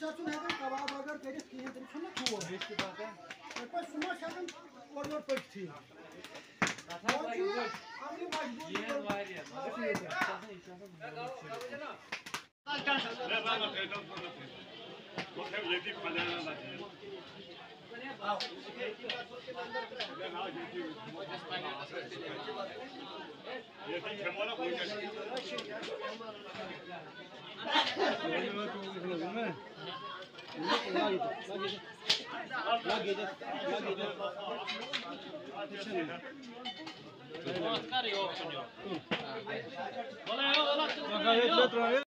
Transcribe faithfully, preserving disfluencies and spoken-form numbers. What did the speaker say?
Başlasın hemen kavağı bagar gelip giyedir şunu tuğu. Eski bakın. Yapar suma şakın orada pekti. Katak var yok. Abi majbur. Yer var ya. Bakın inşallah inşallah. Ne bana teyze sonra. Bu hep yedi kalene var. Ben ha yedi. Yedi kemala koyacağız. Asgari yok. Olay yok. Olay yok.